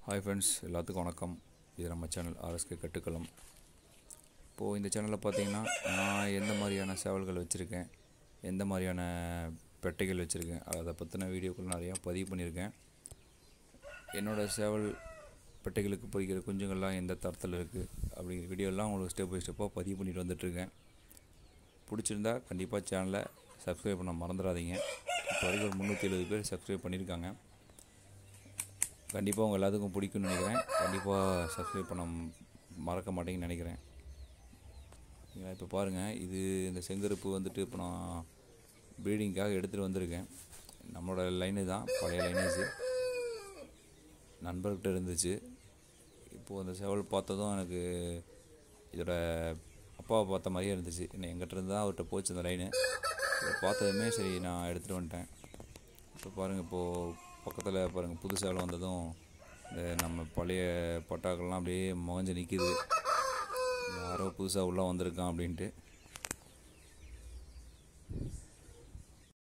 Hi friends, எல்லாத்துக்கும் வணக்கம். இது நம்ம சேனல் ஆர்எஸ்கே கட்டுக்களம். இப்போது இந்த சேனலில் பார்த்தீங்கன்னா நான் எந்த மாதிரியான சேவல்கள் வச்சுருக்கேன், எந்த மாதிரியான பெட்டைகள் வச்சுருக்கேன், அதை பற்றின வீடியோக்கள் நிறையா பதிவு பண்ணியிருக்கேன். என்னோடய சேவல் பெட்டைகளுக்கு பொறிக்கிற குஞ்சுங்கள்லாம் எந்த தரத்தில் இருக்குது அப்படிங்கிற வீடியோலாம் உங்களுக்கு ஸ்டெப் பை ஸ்டெப்பாக பதிவு பண்ணிட்டு வந்துட்டுருக்கேன். பிடிச்சிருந்தா கண்டிப்பாக சேனலை சப்ஸ்கிரைப் பண்ண மறந்துடாதீங்க. இப்போ வரைக்கும் ஒரு 370 பேர் சப்ஸ்கிரைப் பண்ணியிருக்காங்க. கண்டிப்பாக உங்கள் எல்லாத்துக்கும் பிடிக்கும்னு நினைக்கிறேன். கண்டிப்பாக சப்ஸ்கிரைப் பண்ண மறக்க மாட்டேங்கன்னு நினைக்கிறேன். இப்போ பாருங்கள், இது இந்த செங்கருப்பு வந்துட்டு இப்போ நான் ப்ரீடிங்காக எடுத்துகிட்டு வந்திருக்கேன். நம்மளோட லைனு தான், பழைய லைனேஜு நண்பர்கிட்ட இருந்துச்சு. இப்போது அந்த சேவல் பார்த்ததும் எனக்கு இதோட அப்பாவை பார்த்த மாதிரியே இருந்துச்சு. எங்கிட்ட இருந்து தான் அவர்கிட்ட போச்சு அந்த லைனு. இதை பார்த்ததுமே சரி நான் எடுத்துகிட்டு வந்துட்டேன். இப்போ பாருங்கள், இப்போது பக்கத்தில் பாருங்கள், புது சேவல் வந்ததும் இந்த நம்ம பழைய பட்டாக்கள்லாம் அப்படியே முகஞ்சு நிற்கிது. யாரோ புதுசாக உள்ளே வந்திருக்கான் அப்படின்ட்டு.